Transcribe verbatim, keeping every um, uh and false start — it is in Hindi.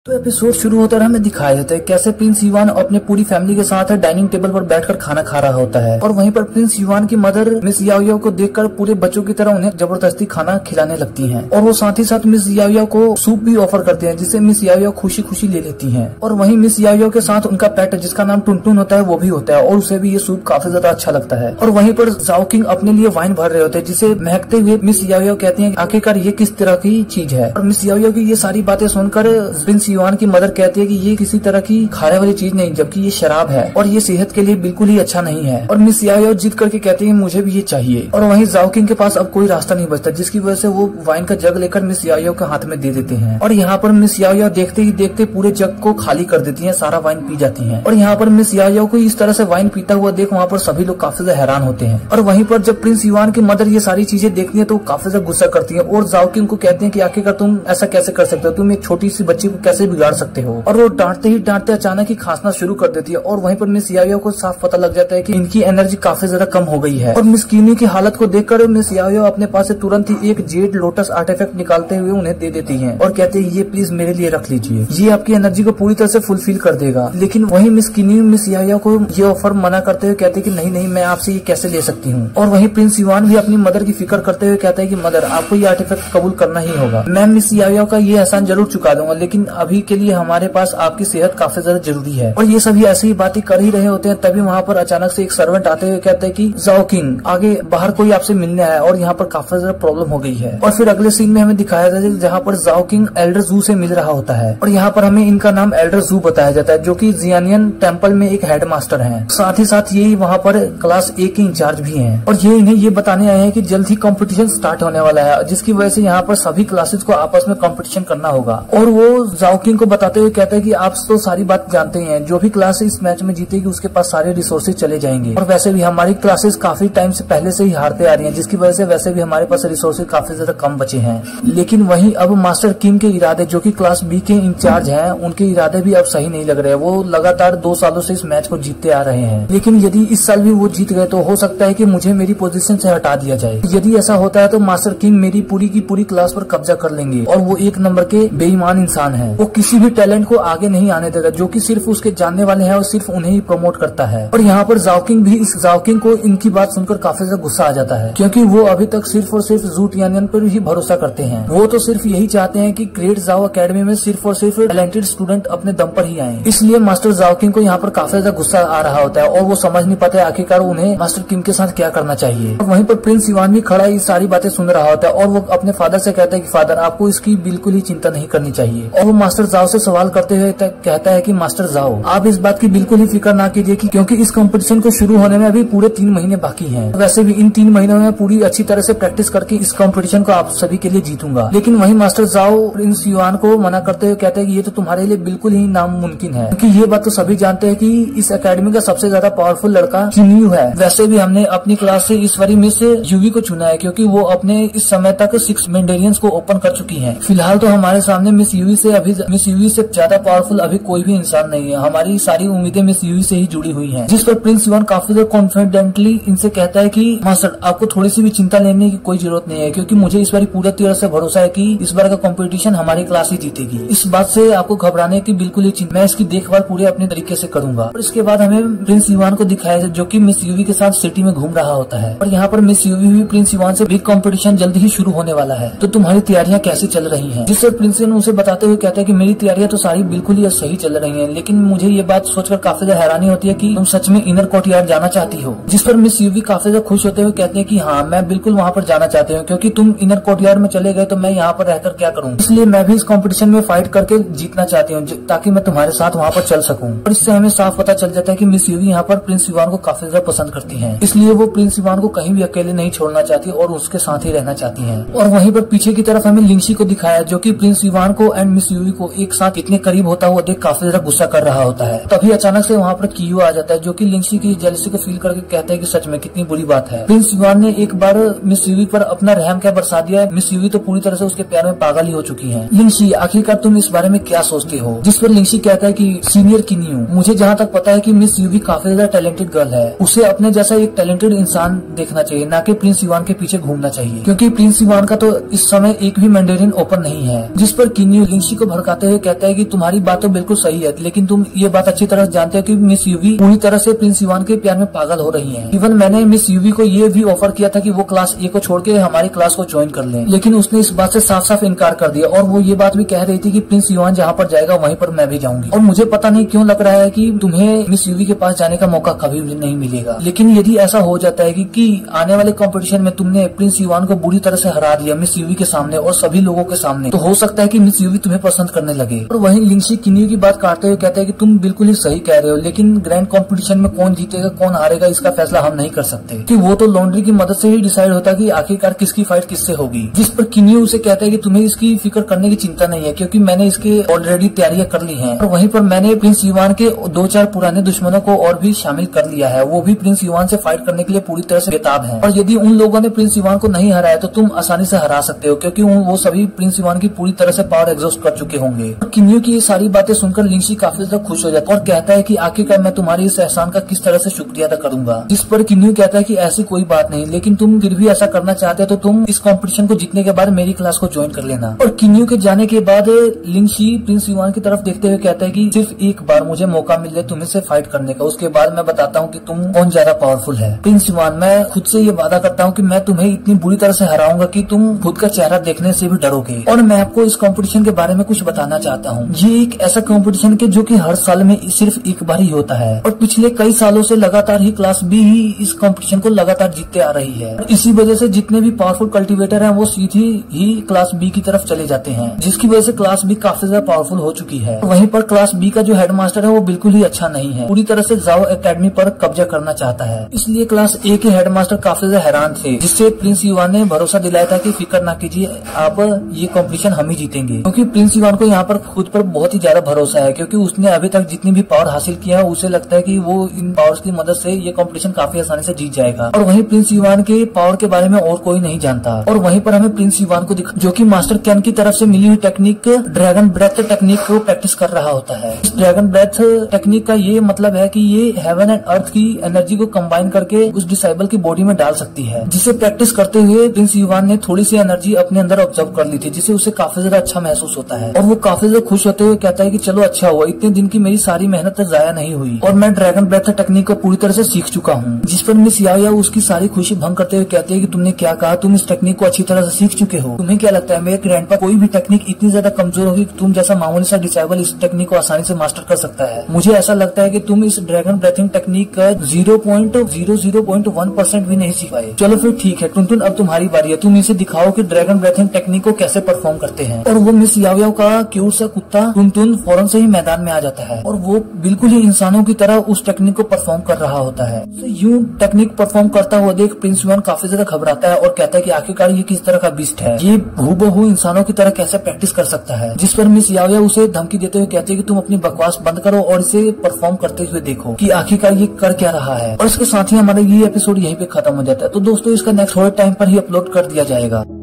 तो एपिसोड शुरू होता है, हमें दिखाया जाता है कैसे प्रिंस युवान अपने पूरी फैमिली के साथ डाइनिंग टेबल पर बैठकर खाना खा रहा होता है और वहीं पर प्रिंस युवान की मदर मिस याओ याओ को देखकर पूरे बच्चों की तरह उन्हें जबरदस्ती खाना खिलाने लगती हैं और वो साथ ही साथ मिस याओ याओ को सूप भी ऑफर करते हैं जिसे मिस याओ याओ खुशी खुशी ले लेती है। और वहीं मिस याओ याओ के साथ उनका पेट जिसका नाम टुनटुन होता है वो भी होता है और उसे भी ये सूप काफी ज्यादा अच्छा लगता है। और वहीं पर जाओ किंग अपने लिए वाइन भर रहे होते हैं जिसे महकते हुए मिस याओ याओ कहती है आखिरकार ये किस तरह की चीज है। और मिस याओ याओ की ये सारी बातें सुनकर प्रिंस युवान की मदर कहती है कि ये किसी तरह की खाने वाली चीज नहीं जबकि ये शराब है और ये सेहत के लिए बिल्कुल ही अच्छा नहीं है। और मिस याओ याओ जिद करके कहती है मुझे भी ये चाहिए। और वहीं जाओ किंग के पास अब कोई रास्ता नहीं बचता जिसकी वजह से वो वाइन का जग लेकर मिस याओ याओ के हाथ में दे देते हैं और यहाँ पर मिस याओ याओ देखते ही देखते पूरे जग को खाली कर देती है, सारा वाइन पी जाती है। और यहाँ पर मिस याओ याओ को इस तरह से वाइन पीता हुआ देख वहाँ पर सभी लोग काफी ज्यादा हैरान होते हैं। और वहीं पर जब प्रिंस युवान की मदर ये सारी चीजें देखती है तो काफी ज्यादा गुस्सा करती है और जाओ किंग को कहते हैं कि आखिरकार तुम ऐसा कैसे कर सकते हो, तुम एक छोटी सी बच्ची को कैसे बिगाड़ सकते हो। और वो डांटते ही डांटते अचानक ही खांसना शुरू कर देती है और वहीं पर मिस याओ याओ को साफ पता लग जाता है कि इनकी एनर्जी काफी ज्यादा कम हो गई है। और मिस कीनी की हालत को देखकर मिस याओ याओ अपने पास से तुरंत ही एक जेड लोटस आर्टिफैक्ट निकालते हुए उन्हें दे देती हैं और कहते हैं ये प्लीज मेरे लिए रख लीजिए, ये आपकी एनर्जी को पूरी तरह से फुलफिल कर देगा। लेकिन वहीं मिस कीनी मिस याओ याओ को ये ऑफर मना करते हुए कहते हैं कि नहीं नहीं मैं आपसे ये कैसे ले सकती हूँ। और वहीं प्रिंस युवान भी अपनी मदर की फिक्र करते हुए कहता है कि मदर आपको ये आर्टिफैक्ट कबूल करना ही होगा, मैं मिस याओ याओ का ये एहसान जरूर चुका दूंगा लेकिन अभी के लिए हमारे पास आपकी सेहत काफी ज्यादा जरूरी है। और ये सभी ऐसी ही बातें कर ही रहे होते हैं तभी वहाँ पर अचानक से एक सर्वेंट आते हुए कहते हैं कि जाओ किंग आगे बाहर कोई आपसे मिलने आया और यहाँ पर काफी ज्यादा प्रॉब्लम हो गई है। और फिर अगले सीन में हमें दिखाया जाता है जहाँ पर जाओ किंग एल्डर जू से मिल रहा होता है और यहाँ पर हमें इनका नाम एल्डर जू बताया जाता है जो कि जियानियन टेम्पल में एक हेड मास्टर है, साथ ही साथ ये वहाँ पर क्लास ए के इंचार्ज भी है। और ये इन्हें ये बताने आए हैं कि जल्द ही कॉम्पिटिशन स्टार्ट होने वाला है जिसकी वजह से यहाँ पर सभी क्लासेस को आपस में कॉम्पिटिशन करना होगा। और वो जाओ किंग को बताते हुए कहते हैं कि आप तो सारी बात जानते हैं, जो भी क्लास इस मैच में जीतेगी उसके पास सारे रिसोर्सेज चले जाएंगे और वैसे भी हमारी क्लासेस काफी टाइम से पहले से ही हारते आ रही हैं जिसकी वजह से वैसे भी हमारे पास रिसोर्सेज काफी ज्यादा कम बचे हैं। लेकिन वहीं अब मास्टर किम के इरादे जो कि क्लास बी के इंचार्ज हैं उनके इरादे भी अब सही नहीं लग रहे हैं। वो लगातार दो सालों से इस मैच को जीतते आ रहे हैं लेकिन यदि इस साल भी वो जीत गए तो हो सकता है कि मुझे मेरी पोजीशन से हटा दिया जाए। यदि ऐसा होता है तो मास्टर किम मेरी पूरी की पूरी क्लास पर कब्जा कर लेंगे और वो एक नंबर के बेईमान इंसान है। वो किसी भी टैलेंट को आगे नहीं आने देगा जो कि सिर्फ उसके जानने वाले हैं और सिर्फ उन्हें ही प्रमोट करता है। और यहाँ पर जाओ किंग भी इस जाओ किंग को इनकी बात सुनकर काफी ज्यादा गुस्सा आ जाता है क्योंकि वो अभी तक सिर्फ और सिर्फ जू टियानियन पर ही भरोसा करते हैं। वो तो सिर्फ यही चाहते हैं कि ग्रेट जाओ अकेडमी में सिर्फ और सिर्फ टैलेंटेड स्टूडेंट अपने दम पर ही आए। इसलिए मास्टर जाओ किंग को यहाँ पर काफी ज्यादा गुस्सा आ रहा होता है और वो समझ नहीं पाते आखिरकार उन्हें मास्टर किम के साथ क्या करना चाहिए। और वहीं पर प्रिंस युवान भी खड़ा ये सारी बातें सुन रहा होता है और वो अपने फादर से कहता है कि फादर आपको इसकी बिल्कुल ही चिंता नहीं करनी चाहिए। और वो मास्टर जाओ से सवाल करते हुए कहता है कि मास्टर जाओ आप इस बात की बिल्कुल ही फिक्र ना कीजिए कि क्योंकि इस कंपटीशन को शुरू होने में अभी पूरे तीन महीने बाकी हैं। वैसे भी इन तीन महीनों में पूरी अच्छी तरह से प्रैक्टिस करके इस कंपटीशन को आप सभी के लिए जीतूंगा। लेकिन वहीं मास्टर जाओ प्रिंस युवान को मना करते हुए कहते हैं कि ये तो तुम्हारे लिए बिल्कुल ही नामुमकिन है क्योंकि ये बात तो सभी जानते हैं कि इस एकेडमी का सबसे ज्यादा पावरफुल लड़का किन्यू है। वैसे भी हमने अपनी क्लास से इस बारी मिस यूवी को चुना है क्योंकि वो अपने इस समय तक सिक्स मैंडेरियंस को ओपन कर चुकी है। फिलहाल तो हमारे सामने मिस यूवी से अभी मिस यूवी से ज्यादा पावरफुल अभी कोई भी इंसान नहीं है। हमारी सारी उम्मीदें मिस यूवी से ही जुड़ी हुई हैं। जिस पर प्रिंस युवान काफी ज्यादा कॉन्फिडेंटली इनसे कहता है कि मास्टर आपको थोड़ी सी भी चिंता लेने की कोई जरूरत नहीं है क्योंकि मुझे इस बार पूरी तरह से भरोसा है कि इस बार का कंपटीशन हमारी क्लास ही जीतेगी। इस बात से आपको घबराने की बिल्कुल ही चिंता, मैं इसकी देखभाल पूरे अपने तरीके से करूंगा। और इसके बाद हमें प्रिंस युवान को दिखाया जो कि मिस यूवी के साथ सिटी में घूम रहा होता है और यहाँ पर मिस यूवी भी प्रिंस युवान से बिग कंपटीशन जल्द ही शुरू होने वाला है तो तुम्हारी तैयारियां कैसी चल रही हैं? जिस पर प्रिंस उसे बताते हुए कहता है कि मेरी तैयारियां तो सारी बिल्कुल ही सही चल रही हैं लेकिन मुझे ये बात सोचकर काफी ज्यादा हैरानी होती है कि तुम सच में इनर कोर्टयार्ड जाना चाहती हो। जिस पर मिस यूवी काफी ज्यादा खुश होते हुए कहते हैं कि हाँ मैं बिल्कुल वहाँ पर जाना चाहती हूँ क्योंकि तुम इनर कोर्टयार्ड में चले गए तो मैं यहाँ पर रहकर क्या करूँ, इसलिए मैं भी इस कॉम्पिटिशन में फाइट करके जीतना चाहती हूँ ताकि मैं तुम्हारे साथ वहाँ पर चल सकूँ। और इससे हमें साफ पता चल जाता है कि मिस यूवी यहाँ पर प्रिंस युवान को काफी ज्यादा पसंद करती है, इसलिए वो प्रिंस युवान को कहीं भी अकेले नहीं छोड़ना चाहती और उसके साथ ही रहना चाहती है। और वहीं पर पीछे की तरफ हमें लिंगशी को दिखाया जो कि प्रिंस युवान को एंड मिस यूवी को एक साथ इतने करीब होता हुआ देख काफी ज्यादा गुस्सा कर रहा होता है। तभी अचानक से वहाँ पर कियो आ जाता है जो कि लिंगशी की जेलसी को फील करके कहता है कि सच में कितनी बुरी बात है, प्रिंस युवान ने एक बार मिस यूवी पर अपना रहम क्या बरसा दिया है, मिस यूवी तो पूरी तरह से उसके प्यार में पागल ही हो चुकी है। लिंगशी आखिरकार तुम इस बारे में क्या सोचते हो? जिस पर लिंगशी कहता है कि सीनियर किन्यू मुझे जहाँ तक पता है कि मिस यूवी काफी ज्यादा टैलेंटेड गर्ल है, उसे अपने जैसा एक टैलेंटेड इंसान देखना चाहिए न कि प्रिंस युवान के पीछे घूमना चाहिए क्योंकि प्रिंस युवान का तो इस समय एक भी मैंडेरियन ओपन नहीं है। जिस पर किन्यू लिंगशी को भड़का भड़काते हुए कहता है कि तुम्हारी बात तो बिल्कुल सही है, लेकिन तुम ये बात अच्छी तरह जानते हो कि मिस यूवी पूरी तरह से प्रिंस इवान के प्यार में पागल हो रही है। इवन मैंने मिस यूवी को ये भी ऑफर किया था कि वो क्लास ए को छोड़ के हमारी क्लास को ज्वाइन कर ले, लेकिन उसने इस बात से साफ साफ इनकार कर दिया और वो ये बात भी कह रही थी कि प्रिंस इवान जहाँ पर जाएगा वहीं पर मैं भी जाऊंगी। और मुझे पता नहीं क्यों लग रहा है कि तुम्हें मिस यूवी के पास जाने का मौका कभी भी नहीं मिलेगा। लेकिन यदि ऐसा हो जाता है कि, कि आने वाले कंपटीशन में तुमने प्रिंस इवान को बुरी तरह से हरा दिया मिस यूवी के सामने और सभी लोगों के सामने, तो हो सकता है कि मिस यूवी तुम्हें पसंद करने लगे। और वहीं लिंगशी किन्यू की बात काटते हुए कहते हैं कि तुम बिल्कुल ही सही कह रहे हो, लेकिन ग्रैंड कंपटीशन में कौन जीतेगा कौन हारेगा इसका फैसला हम नहीं कर सकते, कि वो तो लॉन्ड्री की मदद से ही डिसाइड होता है कि आखिरकार किसकी फाइट किससे होगी। जिस पर किन्यू उसे कहता है कि तुम्हें इसकी फिक्र करने की चिंता नहीं है, क्योंकि मैंने इसके ऑलरेडी तैयारियां कर ली हैं। और वहीं पर मैंने प्रिंस इवान के दो चार पुराने दुश्मनों को और भी शामिल कर लिया है, वो भी प्रिंस इवान से फाइट करने के लिए पूरी तरह से बेताब है। और यदि उन लोगों ने प्रिंस इवान को नहीं हराया तो तुम आसानी से हरा सकते हो, क्योंकि वो सभी प्रिंस इवान की पूरी तरह से पावर एग्जॉस्ट कर चुके होंगे। किन्यू की ये सारी बातें सुनकर लिंगशी काफी ज्यादा खुश हो जाता है और कहता है कि आखिरकार मैं तुम्हारी इस एहसान का किस तरह से शुक्रिया अदा करूंगा। जिस पर किन्यू कहता है कि ऐसी कोई बात नहीं, लेकिन तुम फिर भी ऐसा करना चाहते हो तो तुम इस कंपटीशन को जीतने के बाद मेरी क्लास को ज्वाइन कर लेना। और किन्यू के जाने के बाद लिंगशी प्रिंस इवान की तरफ देखते हुए कहता है कि सिर्फ एक बार मुझे मौका मिल जाए तुम्हें से फाइट करने का, उसके बाद मैं बताता हूँ कि तुम कौन ज्यादा पावरफुल है। प्रिंस इवान, मैं खुद से ये वादा करता हूँ कि मैं तुम्हें इतनी बुरी तरह से हराऊंगा कि तुम खुद का चेहरा देखने से भी डरोगे। और मैं आपको इस कंपटीशन के बारे में कुछ बताना चाहता हूँ। ये एक ऐसा कंपटीशन के जो कि हर साल में सिर्फ एक बार ही होता है और पिछले कई सालों से लगातार ही क्लास बी ही इस कंपटीशन को लगातार जीतते आ रही है। इसी वजह से जितने भी पावरफुल कल्टीवेटर हैं वो सीधी ही क्लास बी की तरफ चले जाते हैं, जिसकी वजह से क्लास बी काफी ज्यादा पावरफुल हो चुकी है। वहीं पर क्लास बी का जो हेडमास्टर है वो बिल्कुल ही अच्छा नहीं है, पूरी तरह से जाओ एकेडमी पर कब्जा करना चाहता है। इसलिए क्लास ए के हेडमास्टर काफी ज्यादा हैरान थे, जिससे प्रिंस इवान ने भरोसा दिलाया था कि फिक्र ना कीजिए, आप ये कंपटीशन हम ही जीतेंगे। क्योंकि प्रिंस इवान को यहाँ पर खुद पर बहुत ही ज्यादा भरोसा है, क्योंकि उसने अभी तक जितनी भी पावर हासिल किया है उसे लगता है कि वो इन पावर्स की मदद से ये कंपटीशन काफी आसानी से जीत जाएगा। और वहीं प्रिंस इवान के पावर के बारे में और कोई नहीं जानता। और वहीं पर हमें प्रिंस इवान को दिखा जो कि मास्टर कैन की तरफ से मिली हुई टेक्निक ड्रैगन ब्रेथ टेक्निक को प्रैक्टिस कर रहा होता है। इस ड्रैगन ब्रेथ टेक्निक का ये मतलब है कि ये हेवन एंड अर्थ की एनर्जी को कंबाइन करके उस डिसेबल की बॉडी में डाल सकती है, जिसे प्रैक्टिस करते हुए प्रिंस इवान ने थोड़ी सी एनर्जी अपने अंदर ऑब्जर्व कर ली थी, जिससे उसे काफी ज्यादा अच्छा महसूस होता है। और वो काफी ज्यादा खुश होते हुए कहता है कि चलो अच्छा हुआ, इतने दिन की मेरी सारी मेहनत जाया नहीं हुई और मैं ड्रैगन ब्रेथ टेक्निक को पूरी तरह से सीख चुका हूँ। जिस पर मिस याओ उसकी सारी खुशी भंग करते हुए कहते हैं कि तुमने क्या कहा, तुम इस टेक्निक को अच्छी तरह से सीख चुके हो। तुम्हें क्या लगता है मेरे ग्रैंडपा कोई भी टेक्निक इतनी ज्यादा कमजोर होगी कि तुम जैसा मामूली सा डिसेबल इस टेक्निक को आसानी से मास्टर कर सकता है? मुझे ऐसा लगता है कि तुम इस ड्रैगन ब्रेथिंग टेक्निक का zero point zero zero point one percent भी नहीं सीख पाए। चलो फिर ठीक है टुनटुन, अब तुम्हारी बारी है, तुम इसे दिखाओ कि ड्रैगन ब्रेथिंग टेक्निक को कैसे परफॉर्म करते हैं। और वो मिस याओ का क्यूट सा कुत्ता टुनटुन फौरन से ही मैदान में आ जाता है और वो बिल्कुल ही इंसानों की तरह उस टेक्निक को परफॉर्म कर रहा होता है। तो यूं टेक्निक परफॉर्म करता हुआ देख प्रिंस इवान काफी ज्यादा घबराता है और कहता है कि आखिरकार ये किस तरह का बीस्ट है, ये हूबहू इंसानों की तरह कैसे प्रैक्टिस कर सकता है। जिस पर मिस याओ उसे धमकी देते हुए कहते हैं कि तुम अपनी बकवास बंद करो और इसे परफॉर्म करते हुए देखो कि आखिरकार ये कर क्या रहा है। और इसके साथ ही हमारा ये एपिसोड यहीं पे खत्म हो जाता है। तो दोस्तों इसका नेक्स्ट थोड़े टाइम पर ही अपलोड कर दिया जाएगा।